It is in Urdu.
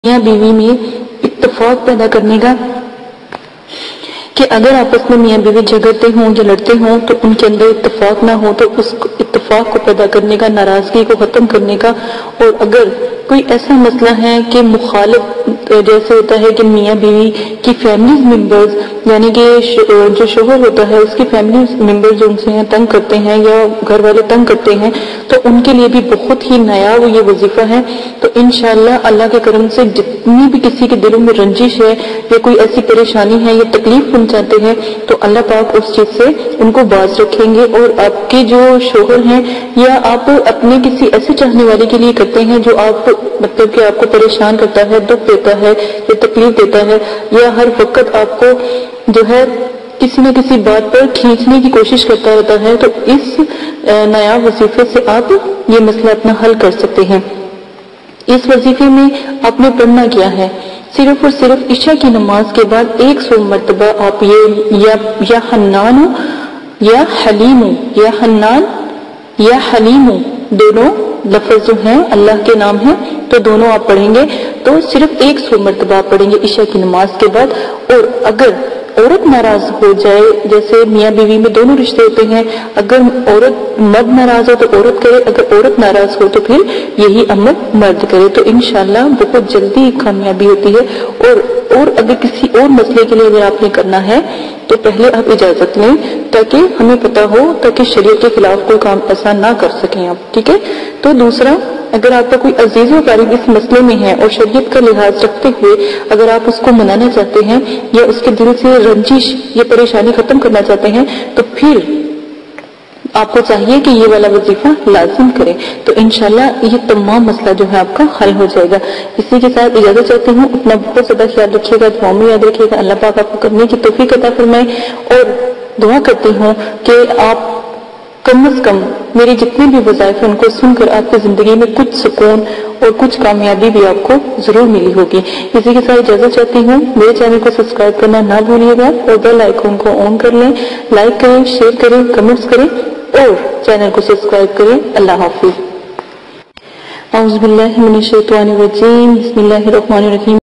मियाँ बीवी में इत्तेफाक पैदा करने का کہ اگر آپس میں میاں بیوی جھگڑتے ہوں یا لڑتے ہوں تو ان کے اندر اتفاق نہ ہو تو اس اتفاق کو پیدا کرنے کا، ناراضگی کو ختم کرنے کا. اور اگر کوئی ایسا مسئلہ ہے کہ مخالف جیسے ہوتا ہے کہ میاں بیوی کی فیملیز ممبرز یعنی کہ جو شوہر ہوتا ہے اس کی فیملی ممبر جو ان سے تنگ کرتے ہیں یا گھر والے تنگ کرتے ہیں تو ان کے لیے بھی بہت ہی نایاب یہ وظیفہ ہے. تو انشاءاللہ اللہ کے کرم سے جتنی بھی کسی کے دلوں میں رنجش ہے یا کوئی ایسی پریشانی ہے یا تکلیف پہنچاتے ہیں تو اللہ پاک اس چیز سے ان کو باز رکھیں گے. اور آپ کے جو شوہر ہیں یا آپ اپنے کسی ایسے چاہنے والے کے لیے کرتے ہیں جو آپ مطلب کہ آپ کو پریشان کرتا ہے، دکھ دیتا ہے یا تکلیف دیتا ہے یا ہر وقت آپ کو جو ہے کسی نہ کسی بات پر کھینچنے کی کوشش کرتا رہتا ہے، تو اس نایاب وظیفے سے آپ یہ مسئلہ اپنا حل کر سکتے ہیں. اس وظیفے میں آپ نے پڑھنا کیا ہے؟ صرف اور صرف عشاء کی نماز کے بعد 100 مرتبہ آپ یہ یا حنان یا حلیم یا حنان یا حلیم دونوں لفظ جو ہیں اللہ کے نام ہیں تو دونوں آپ پڑھیں گے. تو صرف 100 مرتبہ آپ پڑھیں گے عشاء کی نماز کے بعد. اور اگر عورت ناراض ہو جائے، جیسے میاں بیوی میں دونوں رشتے ہوتے ہیں، اگر عورت مرد ناراض ہو تو عورت کرے، اگر عورت ناراض ہو تو پھر یہی عمل مرد کرے، تو انشاءاللہ بہت جلدی کامیابی ہوتی ہے. اور اگر کسی اور مسئلے کے لیے اگر آپ نے کرنا ہے تو پہلے آپ اجازت لیں تاکہ ہمیں پتہ ہو، تاکہ شریعت کے خلاف کوئی کام ایسا نہ کر سکیں آپ. ٹھیک ہے؟ تو دوسرا، اگر آپ کا کوئی عزیز و قریب اس مسئلے میں ہے اور شریعت کا لحاظ رکھتے ہوئے اگر آپ اس کو منانا چاہتے ہیں یا اس کے دل سے رنجش یا پریشانی ختم کرنا چاہتے ہیں تو پھر آپ کو چاہیے کہ یہ والا وظیفہ لازم کریں. تو انشاءاللہ یہ تمام مسئلہ جو ہے آپ کا حل ہو جائے گا. اسی کے ساتھ اجازت چاہتی ہوں. اپنا بہت زیادہ خیال رکھیے گا، دعاؤں میں یاد رکھیے گا. اللہ پاک آپ کو کرنے کی توفیق عطا فرمائے. اور دعا کرتی ہوں کہ آپ کم از کم میری جتنے بھی وظائف ہیں ان کو سن کر آپ کی زندگی میں کچھ سکون اور کچھ کامیابی بھی آپ کو ضرور ملی ہوگی. اسی کے ساتھ اجازت چاہتی ہوں. میرے چینل کو سبسکرائب کرنا نہ بھولیے گا اور بیل آئیکن کو آن کر لیں. لائک کریں، شیئر کریں، کمنٹس کریں اور چینل کو سبسکرائب کریں. اللہ حافظ. اعوذ باللہ من الشیطان الرجیم. بسم اللہ الرحمن الرحیم.